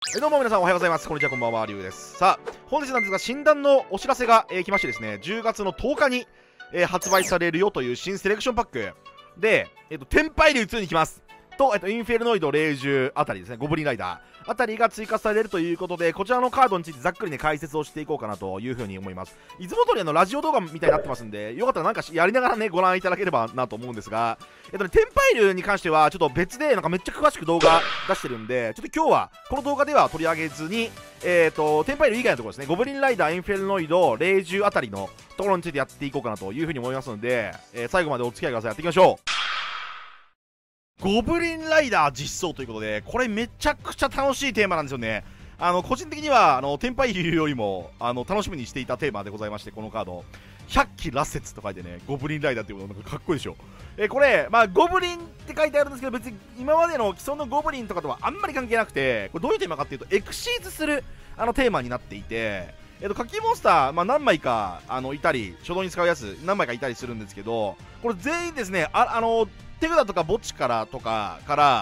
どうも皆さんおはようございます。こんにちは、こんばんは、りゅうです。さあ、本日なんですが、診断のお知らせが、来ましてですね、10月の10日に、発売されるよという新セレクションパックで、テンパイリュウ2に来ます。と、インフェルノイド霊獣あたりですね、ゴブリンライダーあたりが追加されるということで、こちらのカードについてざっくりね、解説をしていこうかなというふうに思います。いつも通りラジオ動画みたいになってますんで、よかったらなんかやりながらね、ご覧いただければなと思うんですが、テンパイリュウに関しては、ちょっと別で、なんかめっちゃ詳しく動画出してるんで、ちょっと今日は、この動画では取り上げずに、テンパイリュウ以外のところですね、ゴブリンライダー、インフェルノイド、霊獣あたりのところについてやっていこうかなというふうに思いますので、最後までお付き合いください。やっていきましょう。ゴブリンライダー実装ということで、これめちゃくちゃ楽しいテーマなんですよね。個人的にはテンパイリュウよりも楽しみにしていたテーマでございまして、このカード100機羅刹と書いてね、ゴブリンライダーっていうことなんかかっこいいでしょ。これゴブリンって書いてあるんですけど、別に今までの既存のゴブリンとかとはあんまり関係なくて、これどういうテーマかっていうとエクシーズするテーマになっていて、課金モンスター、何枚かいたり、初動に使うやつ何枚かいたりするんですけど、これ全員ですね、手札とか墓地から、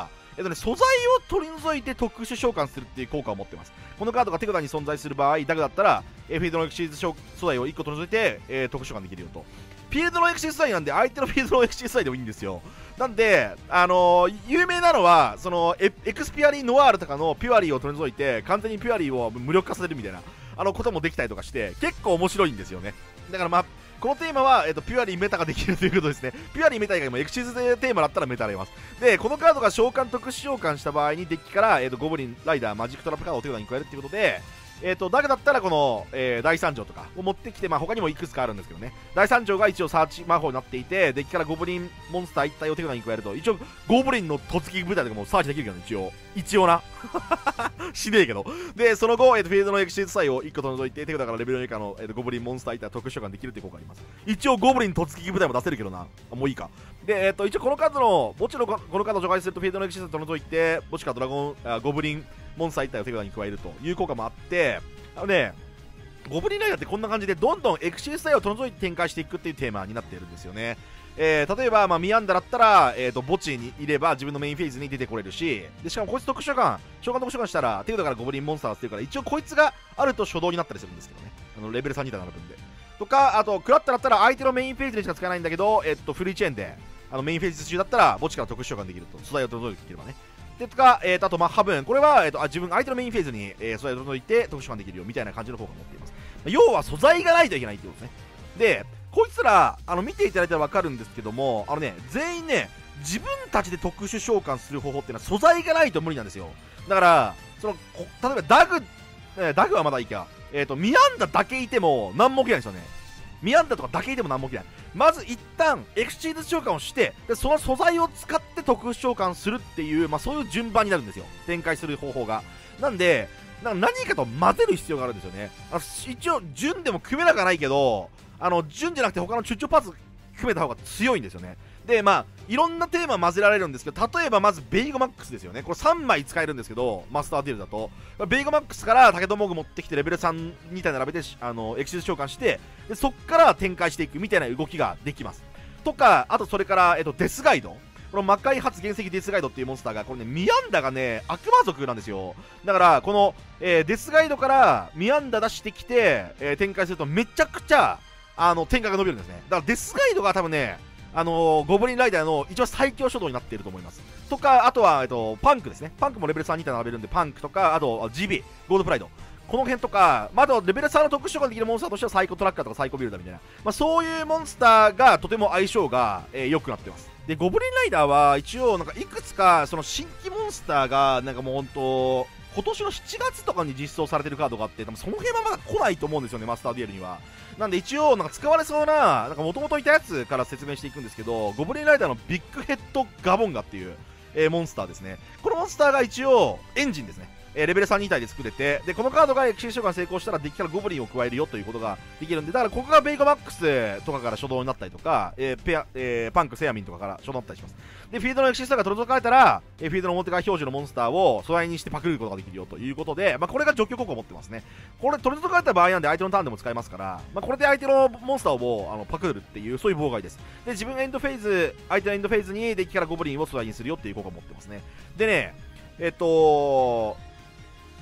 素材を取り除いて特殊召喚するっていう効果を持ってます。このカードが手札に存在する場合、ダグだったら、フィールドのエクシーズ素材を1個取り除いて、特殊召喚できるよと。フィールドのエクシーズ素材なんで、相手のフィールドのエクシーズ素材でもいいんですよ。なんで、有名なのは、エクスピアリーノワールとかのピュアリーを取り除いて、完全にピュアリーを無力化させるみたいな、こともできたりとかして、結構面白いんですよね。だからこのテーマは、ピュアリーメタができるということですね。ピュアリーメタ以外もエクシーズテーマだったらメタあります。で、このカードが召喚特殊召喚した場合にデッキから、ゴブリン、ライダー、マジックトラップカードを手札に加えるっていうことで、だけだったらこの、大三条とかを持ってきて、他にもいくつかあるんですけどね。大三条が一応サーチ魔法になっていて、デッキからゴブリンモンスター一体を手札に加えると、一応ゴブリンの突撃部隊とかもサーチできるけどね、一応な。しねえけど。で、その後、フィールドのエクシーズ素材を1個取り除いて、手札からレベル4以下の、ゴブリンモンスター一体特殊召喚できるっていう効果があります。一応ゴブリン突撃部隊も出せるけどな。もういいか。で、一応このカードの、墓地のこのカードを除外するとフィールドのエクシーズを取り除いて、墓地からゴブリンモンスター一体を手札に加えるという効果もあって、ゴブリンライダーってこんな感じでどんどんエクシーズ体を取り除いて展開していくっていうテーマになっているんですよね。例えば、ミアンダだったら、墓地にいれば自分のメインフェーズに出てこれるし、でしかもこいつ召喚特殊召喚したら手札からゴブリンモンスターを捨てるから、一応こいつがあると初動になったりするんですけどね。レベル3に並ぶんで。とか、あと、クラッタだったら相手のメインフェーズにしか使えないんだけど、フリーチェーンで、メインフェーズ中だったら墓地から特殊召喚できると。素材を取り除いていければね。でとか、あと、ハブン。これは、相手のメインフェーズに、素材を取り除いて特殊召喚できるよみたいな感じの効果を持っています。要は素材がないといけないっていうことですね。で、こいつら、見ていただいたら分かるんですけども、全員ね、自分たちで特殊召喚する方法っていうのは素材がないと無理なんですよ。だから、例えばダグはまだいいか。ミアンダだけいても何も起きないんですよね。ミアンダとかだけいても何も起きない。まず一旦エクシーズ召喚をして、でその素材を使って特殊召喚するっていう、そういう順番になるんですよ。展開する方法が。なんで、何かと混ぜる必要があるんですよね。一応、順でも組めなくはないけど、順じゃなくて他の出張パーツ組めた方が強いんですよね。で、いろんなテーマ混ぜられるんですけど、例えばまずベイゴマックスですよね。これ3枚使えるんですけど、マスターディールだと。ベイゴマックスから竹とモグ持ってきてレベル3みたいな並べて、エクシーズ召喚して、でそっから展開していくみたいな動きができます。とか、あとそれから、デスガイド。この魔界初原石デスガイドっていうモンスターが、これね、ミアンダがね、悪魔族なんですよ。だから、この、デスガイドからミアンダ出してきて、展開するとめちゃくちゃ、展開が伸びるんですね。だからデスガイドが多分ね、ゴブリンライダーの一番最強初動になっていると思います。とか、あとは、パンクですね。パンクもレベル3に並べるんで、パンクとか、あと、ジビ、ゴールドプライド。この辺とか、あとレベル3の特殊召喚できるモンスターとしてはサイコトラッカーとかサイコビルダーみたいな、そういうモンスターがとても相性が良くなってます。で、ゴブリンライダーは一応、なんかいくつか、その新規モンスターが、なんかもうほんと、今年の7月とかに実装されてるカードがあって、多分その辺はまだ来ないと思うんですよね、マスターデュエルには。なんで一応、なんか使われそうな、なんか元々いたやつから説明していくんですけど、ゴブリンライダーのビッグヘッドガボンガっていう、モンスターですね。このモンスターが一応、エンジンですね。レベル3、2体で作れて、で、このカードがエクシーズ召喚成功したらデッキからゴブリンを加えるよということができるんで、だからここがベイゴマックスとかから初動になったりとか、パンク、セアミンとかから初動になったりします。で、フィールドのエクシーズが取り除かれたら、フィールドの表側表示のモンスターを素材にしてパクることができるよということで、これが除去効果を持ってますね。これ取り除かれた場合なんで相手のターンでも使えますから、これで相手のモンスターをもうパクるっていう、そういう妨害です。で、自分エンドフェーズ、相手のエンドフェーズにデッキからゴブリンを素材にするよっていう効果を持ってますね。でね、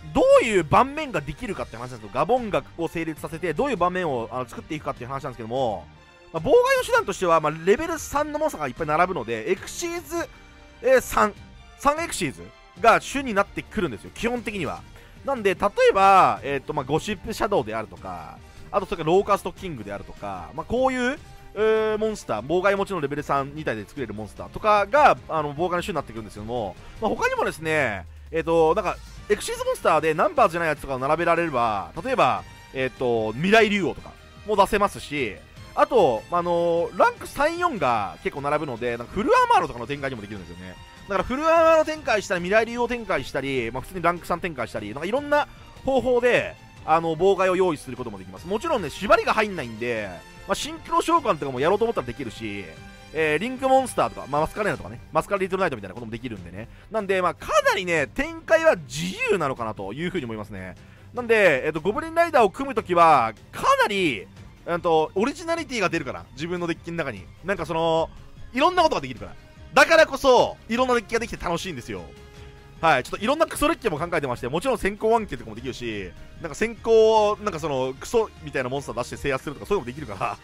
どういう盤面ができるかって話なんですよ。ガボンガを成立させてどういう盤面を作っていくかっていう話なんですけども、妨害の手段としては、レベル3のモンスターがいっぱい並ぶのでエクシーズ、3エクシーズが主になってくるんですよ、基本的には。なんで例えば、ゴシップシャドウであるとか、あとそれからローカストキングであるとか、こういうモンスター、妨害持ちのレベル3、2体で作れるモンスターとかが妨害の種になってくるんですけども、他にもですね、なんかエクシーズモンスターでナンバーズじゃないやつとかを並べられれば、例えば、未来竜王とかも出せますし、あと、ランク3、4が結構並ぶので、なんかフルアーマーロとかの展開にもできるんですよね。だからフルアーマーロ展開したり、未来竜王展開したり、普通にランク3展開したり、なんかいろんな方法で妨害を用意することもできます。もちろんね、縛りが入んないんで、シンクロ召喚とかもやろうと思ったらできるし、リンクモンスターとか、マスカレーナとかね、マスカレートナイトみたいなこともできるんでね。なんで、かなりね、展開は自由なのかなというふうに思いますね。なんで、ゴブリンライダーを組むときは、かなり、オリジナリティが出るから、自分のデッキの中に。なんかいろんなことができるから。だからこそ、いろんなデッキができて楽しいんですよ。はい、ちょっといろんなクソデッキも考えてまして、もちろん先行案件とかもできるし、なんか先行、なんかクソみたいなモンスター出して制圧するとか、そういうのもできるから。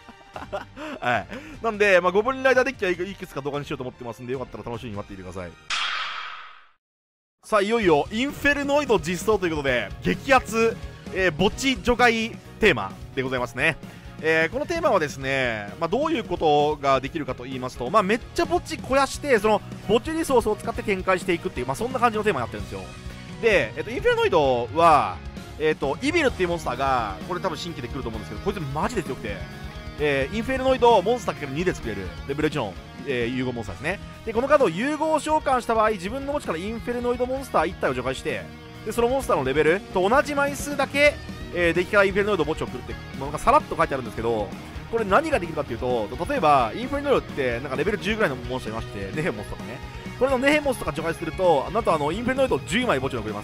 はい。なんで、ゴブリンライダーデッキはいくつか動画にしようと思ってますんで、よかったら楽しみに待っていてください。さあ、いよいよ、インフェルノイド実装ということで、激アツ、墓地除外テーマでございますね。このテーマはですね、どういうことができるかと言いますと、めっちゃ墓地肥やして、その墓地リソースを使って展開していくっていう、そんな感じのテーマになってるんですよ。で、インフェルノイドは、イビルっていうモンスターが、これ多分新規で来ると思うんですけど、こいつマジで強くて、インフェルノイドモンスター ×2 で作れるレベル1の、融合モンスターですね。で、このカードを融合召喚した場合、自分の墓地からインフェルノイドモンスター1体を除外して、でそのモンスターのレベルと同じ枚数だけ、デッキからインフェルノイド墓地を送るってものがさらっと書いてあるんですけど、これ何ができるかっていうと、例えばインフェルノイドってなんかレベル10ぐらいのモンスターいまして、ネヘモスとかね、これのネヘモスとか除外すると、なんとインフェルノイド10枚墓地を送れます。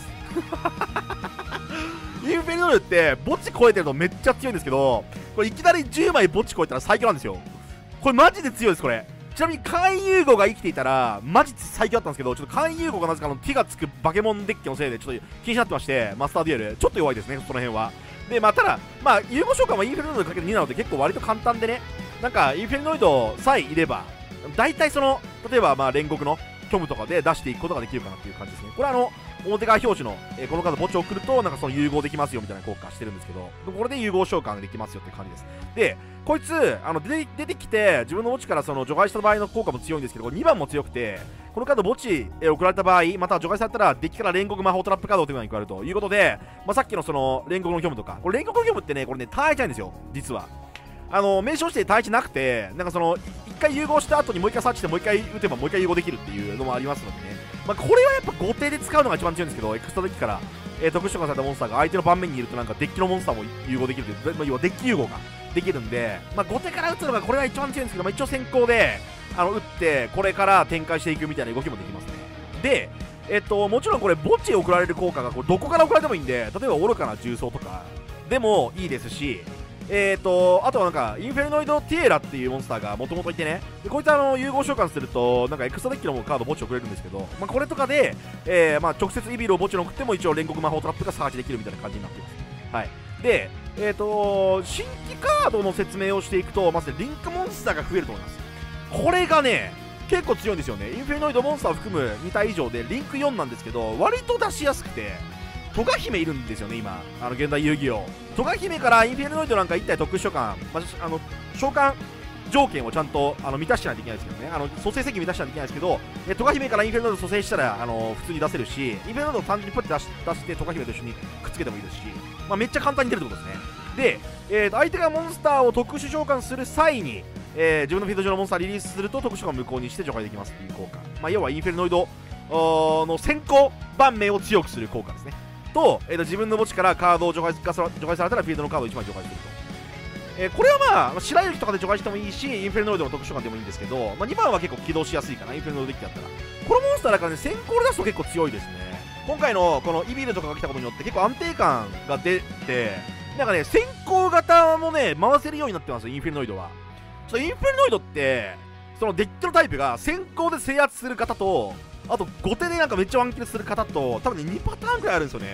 インフェルノイドって墓地超えてるのめっちゃ強いんですけど、これいきなり10枚墓地超えたら最強なんですよ。これマジで強いです。これちなみに関融合が生きていたらマジで最強だったんですけど、ちょっと関融合がなぜか手がつくバケモンデッキのせいでちょっと気になってまして、マスターデュエルちょっと弱いですね、その辺は。で、ただ融合召喚はインフェルノイドかける2なので結構割と簡単でね、なんかインフェルノイドさえいれば大体例えば煉獄の虚無とかで出していくことができるかなっていう感じですね。これは表側表示の、このカード墓地を送るとなんか融合できますよみたいな効果してるんですけど、これで融合召喚できますよって感じです。で、こいつ出てきて自分の墓地から除外した場合の効果も強いんですけど、これ2番も強くて、このカード墓地へ送られた場合、または除外されたらデッキから煉獄魔法トラップカードというのが加わるということで、さっきの煉獄の虚無とか、これ煉獄の虚無ってね、これね単一ないんですよ、実は。名称して単一なくて、なんか1回融合した後にもう1回サーチしてもう1回打てばもう1回融合できるっていうのもありますのでね、これはやっぱ後手で使うのが一番強いんですけど、エクストラデッキから、特殊召喚されたモンスターが相手の盤面にいるとなんかデッキのモンスターも融合できるという、要はデッキ融合ができるんで、後手から打つのがこれは一番強いんですけど、一応先行で打ってこれから展開していくみたいな動きもできますね。で、もちろんこれ墓地へ送られる効果がどこから送られてもいいんで、例えば愚かな重装とかでもいいですし、あとはなんかインフェルノイドティエラっていうモンスターがもともといてね、でこいつ融合召喚するとなんかエクストラデッキのカード墓地を送れるんですけど、これとかで、直接イビルを墓地に送っても一応煉獄魔法トラップがサーチできるみたいな感じになっています。はい。で、新規カードの説明をしていくと、まずリンクモンスターが増えると思います。これがね結構強いんですよね。インフェルノイドモンスターを含む2体以上でリンク4なんですけど、割と出しやすくて、トガ姫いるんですよね今、現代遊戯王。トガ姫からインフェルノイドなんか1体特殊召喚、召喚条件をちゃんと満たしてないといけないですけどね、蘇生石満たしてないといけないですけど、トガ姫からインフェルノイド蘇生したら普通に出せるし、インフェルノイドを単純にポッて出してトガ姫と一緒にくっつけてもいいですし、めっちゃ簡単に出るってことですね。で、相手がモンスターを特殊召喚する際に、自分のフィード上のモンスターをリリースすると特殊召喚を無効にして除外できますっていう効果、要はインフェルノイドの先行盤面を強くする効果ですね。と、自分の墓地からカードを除外されたらフィールドのカードを1枚除外すると、これは白雪とかで除外してもいいし、インフェルノイドの特殊召喚でもいいんですけど、2番は結構起動しやすいかな、インフェルノイドデッキだったら。このモンスターだからね、先行で出すと結構強いですね。今回のこのイビルとかが来たことによって結構安定感が出て、なんかね先行型もね回せるようになってますよ、インフェルノイドは。インフェルノイドってそのデッキのタイプが先行で制圧する方と、あと後手でなんかめっちゃワンキルする方と、多分ね2パターンくらいあるんですよね。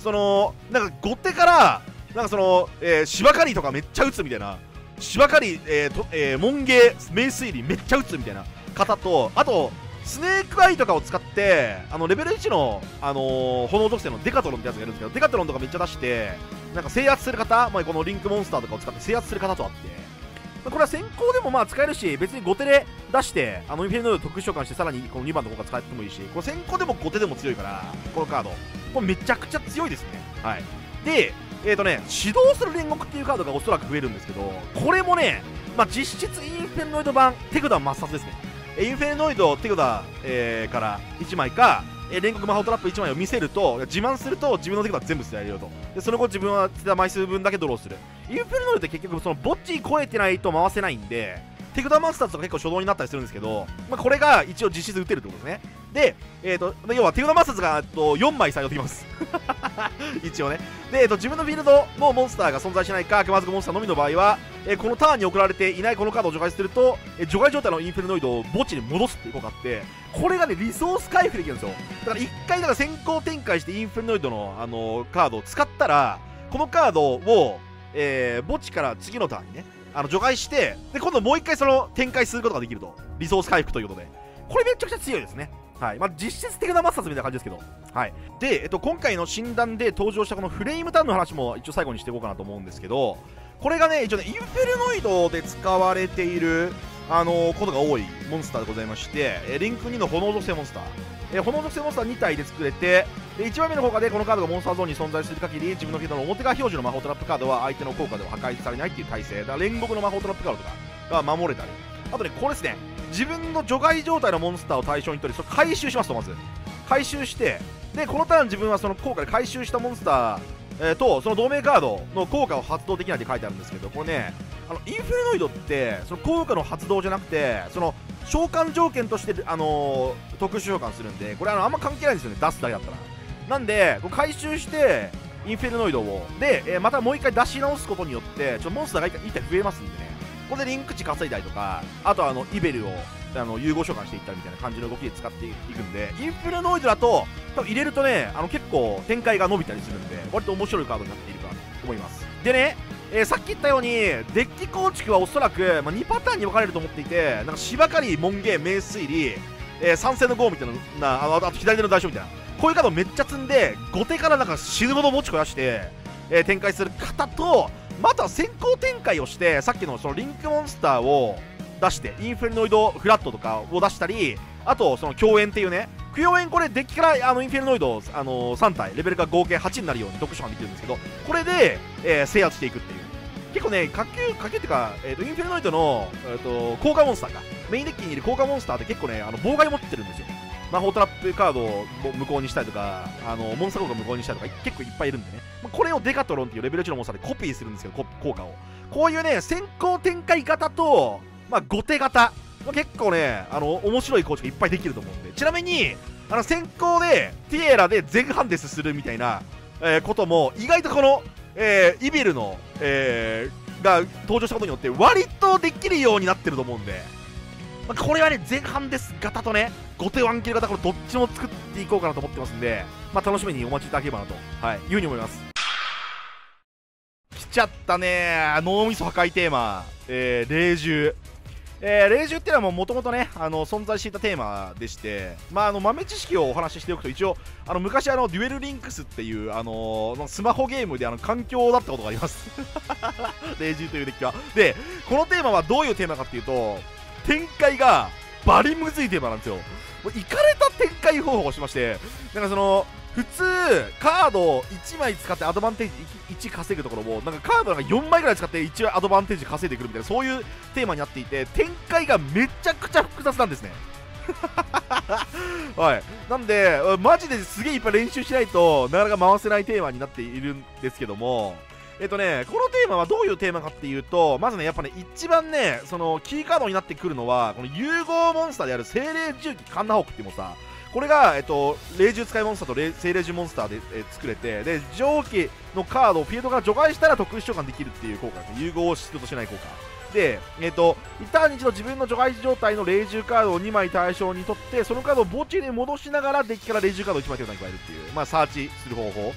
なんか後手からなんか芝刈りとかめっちゃ打つみたいな、芝刈り、門芸名推理めっちゃ打つみたいな方と、あとスネークアイとかを使ってレベル1の、炎属性のデカトロンってやつがいるんですけど、デカトロンとかめっちゃ出してなんか制圧する方、まあ、このリンクモンスターとかを使って制圧する方とあって、これは先行でもまあ使えるし、別に後手で出してインフェルノイド特殊召喚してさらにこの2番の効果使ってもいいし、これ先行でも後手でも強いから、このカードこれめちゃくちゃ強いですね。はい。で指導する煉獄っていうカードがおそらく増えるんですけど、これもね、まあ、実質インフェルノイド版手札抹殺ですね。インフェルノイド手札、から1枚か、煉獄魔法トラップ1枚を見せると、自慢すると自分の手札全部捨てられるよと。でその後自分は捨てた枚数分だけドローする。インフェルノイドって結局その墓地超えてないと回せないんで、手札マスターズとか結構初動になったりするんですけど、まあ、これが一応実質打てるってことですね。で、要は手札マスターズが4枚採用できます一応ね。で、自分のフィールドのモンスターが存在しないか悪魔族モンスターのみの場合は、このターンに送られていないこのカードを除外すると、除外状態のインフェルノイドを墓地に戻すっていう効果があって、これがねリソース回復できるんですよ。だから1回だから先行展開してインフェルノイドの、カードを使ったら、このカードを、墓地から次のターンにね除外して、で今度もう1回その展開することができると、リソース回復ということで、これめちゃくちゃ強いですね。はい。まあ、実質手札抹殺みたいな感じですけど。はい。で、今回の診断で登場したこのフレームターンの話も一応最後にしていこうかなと思うんですけど、これがね、一応ね、インフェルノイドで使われている、ことが多いモンスターでございまして、リンク2の炎属性モンスター。炎属性モンスター2体で作れて、で、1枚目の効果でこのカードがモンスターゾーンに存在する限り、自分のフィールドの表側表示の魔法トラップカードは相手の効果では破壊されないっていう体制。だから煉獄の魔法トラップカードとかが守れたり。あとね、これですね。自分の除外状態のモンスターを対象に取り、それ回収しますと、まず回収して、でこのターン自分はその効果で回収したモンスター、とその同盟カードの効果を発動できないって書いてあるんですけど、これね、インフェルノイドってその効果の発動じゃなくて、その召喚条件として、特殊召喚するんで、これあんま関係ないんですよね、出すだけだったら。なんでこう回収してインフェルノイドをで、またもう一回出し直すことによってモンスターが1体増えますんでね、これでリンク値稼いだりとか、あとイベルを融合召喚していったりみたいな感じの動きで使っていくんで、インフェルノイドだと多分入れるとね結構展開が伸びたりするんで、割と面白いカードになっているかと思います。でね、さっき言ったようにデッキ構築はおそらく、2パターンに分かれると思っていて、なんか芝刈り、門芸、名推理、三戦のゴーみたいな、あと左手の代償みたいな、こういうカードめっちゃ積んで後手からなんか死ぬほど持ちこやして、展開する方と、あとは先行展開をしてさっきのそのリンクモンスターを出してインフェルノイドフラットとかを出したり、あとその共演っていうね、共演これデッキからインフェルノイド3体レベルが合計8になるように特殊召喚できるんですけど、これで、制圧していくっていう、結構ね下級っていうか、インフェルノイドの、効果モンスターがメインデッキにいる効果モンスターって結構ね妨害持ってるんですよ。魔法トラップカードを無効にしたりとか、モンスター効果を無効にしたりとか結構いっぱいいるんでね、これをデカトロンっていうレベル1のモンスターでコピーするんですけど、効果をこういうね先行展開型と、後手型結構ね面白い構築いっぱいできると思うんで、ちなみに先行でティエラで全ハンデスするみたいな、ことも意外とこの、イビルの、が登場したことによって割とできるようになってると思うんで、これはね前半です型とね後手ワンキル型、これどっちも作っていこうかなと思ってますんで、楽しみにお待ちいただければなと、いうふうに思います。来ちゃったね脳みそ破壊テーマ、霊獣。霊獣っていうのはもともとね存在していたテーマでして、豆知識をお話ししておくと、一応昔デュエルリンクスっていうスマホゲームで環境だったことがあります霊獣というデッキは。でこのテーマはどういうテーマかっていうと、展開がバリムズいテーマなんですよ。もうイカれた展開方法をしまして、なんか普通カードを1枚使ってアドバンテージ1稼ぐところも、なんかカードなんか4枚ぐらい使って1アドバンテージ稼いでくるみたいな、そういうテーマになっていて、展開がめちゃくちゃ複雑なんですねはい、なんでマジですげえいっぱい練習しないとなかなか回せないテーマになっているんですけども、このテーマはどういうテーマかっていうと、まずねやっぱね一番ねそのキーカードになってくるのはこの融合モンスターである精霊重機カンナホークっていうモンスター。これが、霊獣使いモンスターと精霊獣モンスターで、作れて、で蒸気のカードをフィールドから除外したら特殊召喚できるっていう効果ですね。融合を必要としない効果で、一旦一度自分の除外状態の霊獣カードを2枚対象にとって、そのカードを墓地に戻しながらデッキから霊獣カードを1枚手札に加えるっていう、サーチする方法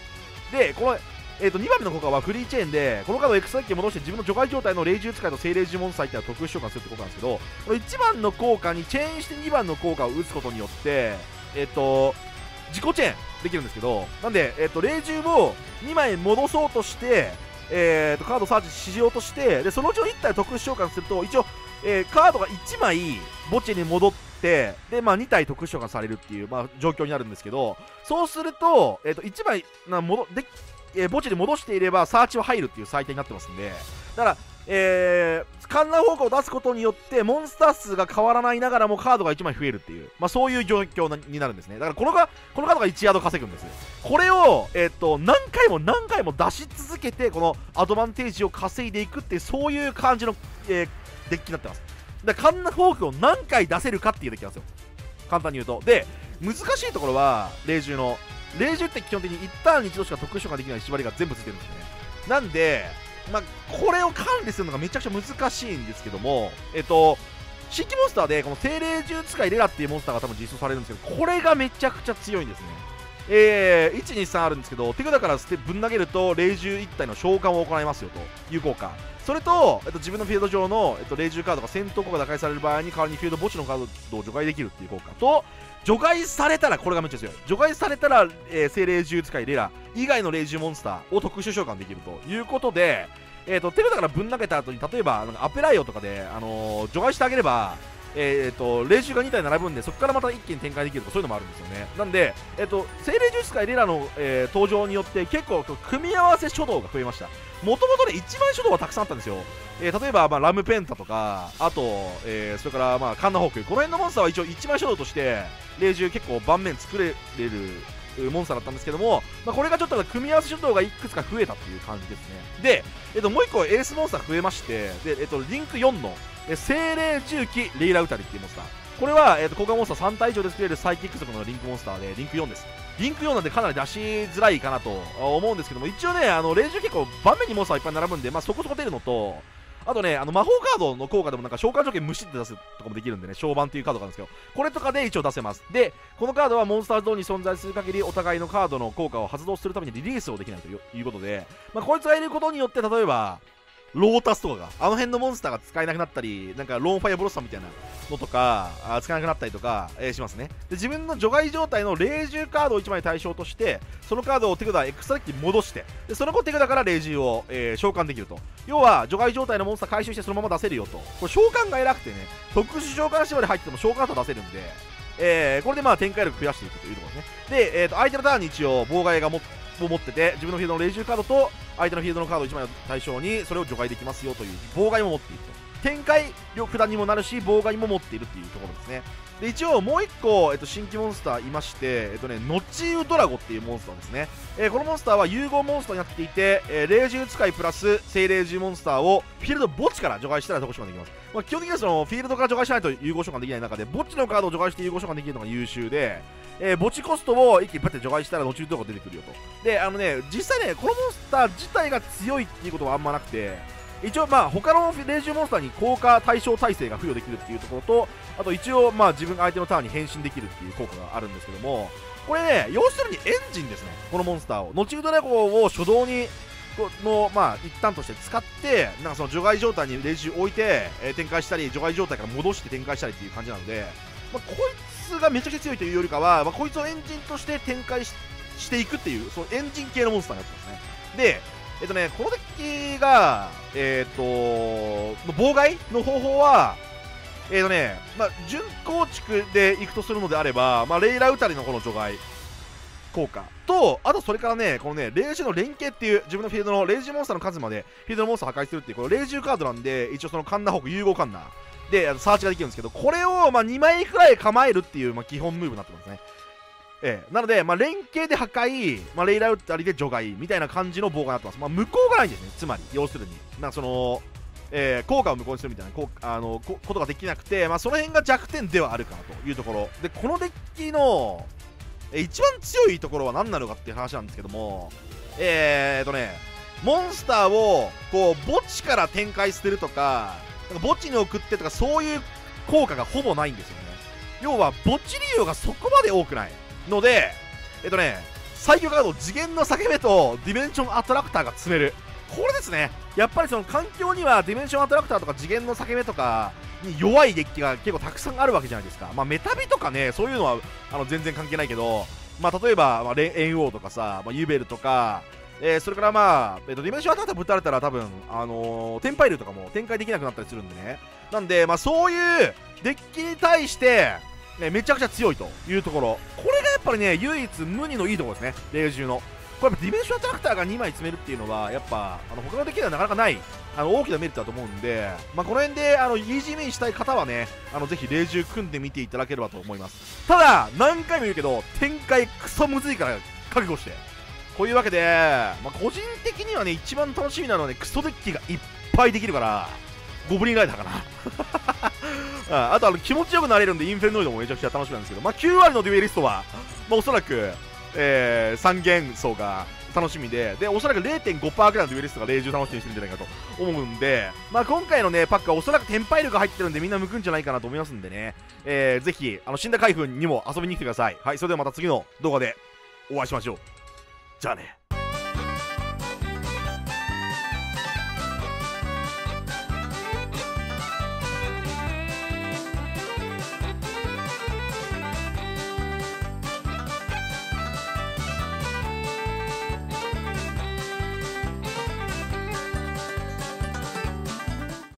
で、この、2番目の効果はフリーチェーンで、このカードを X デッキに戻して自分の除外状態の霊獣使いと精霊獣モンスターっていうのは特殊召喚するってことなんですけど、この1番の効果にチェーンして2番の効果を打つことによって、自己チェーンできるんですけど、なんで、霊獣を2枚戻そうとして、カードサーチしようとして、でそのうちの1体特殊召喚すると、一応、カードが1枚墓地に戻って、で、まあ、2体特殊召喚されるっていう、まあ、状況になるんですけど、そうすると、1枚墓地に戻していればサーチは入るっていう最低になってますんで、だから、観覧方向を出すことによってモンスター数が変わらないながらもカードが1枚増えるっていう、まあ、そういう状況になるんですね。だからこのカードが1ヤード稼ぐんです。これを、何回も何回も出し続けてこのアドバンテージを稼いでいくっていう、そういう感じの、デッキになってます。だから観覧方向を何回出せるかっていうデッキなんですよ、簡単に言うと。で、難しいところは霊獣って基本的に1ターンに1度しか特殊召喚できない縛りが全部ついてるんですね。なんで、まあ、これを管理するのがめちゃくちゃ難しいんですけども、新規モンスターでこの精霊獣使いレラっていうモンスターが多分実装されるんですけど、これがめちゃくちゃ強いんですね。1、2、3あるんですけど、手札からぶん投げると霊獣1体の召喚を行いますよという効果。それと、自分のフィールド上の、霊獣カードが戦闘効果が打開される場合に代わりにフィールド墓地のカードを除外できるっていう効果と、除外されたら、これがめっちゃ強い。除外されたら、精霊獣使いレラ以外の霊獣モンスターを特殊召喚できるということで、手札からぶん投げた後に、例えば、アペライオとかで、除外してあげれば、霊獣が2体並ぶんで、そこからまた一気に展開できるとか、そういうのもあるんですよね。なんで、精霊獣使いレラの、登場によって、結構、組み合わせ書道が増えました。もともとね、一番書道はたくさんあったんですよ。例えば、まあ、ラムペンタとか、あと、それから、まあ、カンナホーク、この辺のモンスターは一応一枚書道として、霊獣結構盤面作れるモンスターだったんですけども、まあ、これがちょっと組み合わせ書道がいくつか増えたっていう感じですね。で、もう一個エースモンスター増えまして、で、リンク4の、精霊重機レイラウタリっていうモンスター。これは、効果モンスター3体以上で作れるサイキック族のリンクモンスターで、リンク4です。リンク4なんでかなり出しづらいかなと思うんですけども、一応ね、霊獣結構盤面にモンスターいっぱい並ぶんで、まあ、そこそこ出るのと、あとね、魔法カードの効果でもなんか召喚条件無視って出すとかもできるんでね、召喚っていうカードがあるんですけど、これとかで一応出せます。で、このカードはモンスターゾーンに存在する限り、お互いのカードの効果を発動するためにリリースをできないということで、まあ、こいつがいることによって、例えば、ロータスとかが、あの辺のモンスターが使えなくなったり、なんかローンファイアブロッサムみたいなのとか、使えなくなったりとか、しますね。で、自分の除外状態の霊獣カードを1枚対象として、そのカードを手札 X デッキに戻して、でその後手札から霊獣を、召喚できると。要は、除外状態のモンスター回収してそのまま出せるよと。これ召喚が偉くてね、特殊召喚縛り入ってても召喚と出せるんで、これでまあ展開力増やしていくというところですね。で、相手のターンに一応、妨害が持ってて、自分のフィールドの霊獣カードと、相手のフィールドのカード1枚を対象にそれを除外できますよという妨害も持っていると。展開札にもなるし妨害も持っているっていうところですね。で、一応もう1個、新規モンスターいまして、ノチウドラゴっていうモンスターですね。このモンスターは融合モンスターになっていて、霊獣使いプラス精霊獣モンスターをフィールド墓地から除外したら特殊召喚できます。まあ、基本的にはそのフィールドから除外しないと融合召喚できない中で、墓地のカードを除外して融合召喚できるのが優秀で、墓地コストを一気にパッて除外したらノチウドラゴ出てくるよと。で、実際ね、このモンスター自体が強いっていうことはあんまなくて、一応まあ他の霊獣モンスターに効果対象耐性が付与できるっていうところと、あと一応まあ自分が相手のターンに変身できるっていう効果があるんですけども、これね、要するにエンジンですね、このモンスターを。ノチウドラゴを初動にまあ一旦として使って、なんかその除外状態に霊獣置いて、展開したり、除外状態から戻して展開したりっていう感じなので、まあ、こいつがめちゃくちゃ強いというよりかは、まあ、こいつをエンジンとして展開していくっていう、そのエンジン系のモンスターになってますね。で、このデッキが、妨害の方法は、まあ、準構築でいくとするのであれば、まあ、レイラウタリのこの除外効果と、あとそれからね、このね、霊獣の連携っていう、自分のフィールドの霊獣モンスターの数まで、フィールドのモンスターを破壊するっていう、この霊獣カードなんで、一応そのカンナホーク融合カンナで、サーチができるんですけど、これを、まあ、2枚くらい構えるっていう、まあ、基本ムーブになってますね。なので、まあ、連携で破壊、まあ、レイラウタリで除外みたいな感じの防がなってます。まあ、無効がないんですね、つまり、要するに。まあ、その、効果を無効にするみたいなことができなくて、まあ、その辺が弱点ではあるかなというところ。で、このデッキの、一番強いところは何なのかっていう話なんですけども、モンスターを、こう、墓地から展開するとか、墓地に送ってとか、そういう効果がほぼないんですよね。要は、墓地利用がそこまで多くないので、 最強カード次元の裂け目とディメンションアトラクターが積める。これですね。やっぱりその環境にはディメンションアトラクターとか次元の裂け目とかに弱いデッキが結構たくさんあるわけじゃないですか。まあメタビとかね、そういうのは全然関係ないけど、まあ例えば、炎王とかさ、ユベルとか、それからディメンションアトラクターぶたれたら多分テンパイルとかも展開できなくなったりするんでね。なんでそういうデッキに対してめちゃくちゃ強いというところ、これがやっぱりね唯一無二のいいところですね、霊獣の。これやっぱディメンションアトラクターが2枚積めるっていうのはやっぱ他のデッキではなかなかない大きなメリットだと思うんで、この辺でイージーメインしたい方はねぜひ霊獣組んでみていただければと思います。ただ何回も言うけど展開クソむずいから覚悟して。こういうわけで、個人的にはね一番楽しみなのはねクソデッキがいっぱいできるからゴブリンライダーかなあと気持ちよくなれるんでインフェルノイドもめちゃくちゃ楽しみなんですけど、9割のデュエリストは、おそらく、3元層が楽しみで、おそらく 0.5% ぐらいのデュエリストが霊獣楽しみにしてるんじゃないかと思うんで、今回のねパックはおそらくテンパイルが入ってるんでみんな向くんじゃないかなと思いますんでね、ぜひ死んだ海軍にも遊びに来てください。はい、それではまた次の動画でお会いしましょう。じゃあね。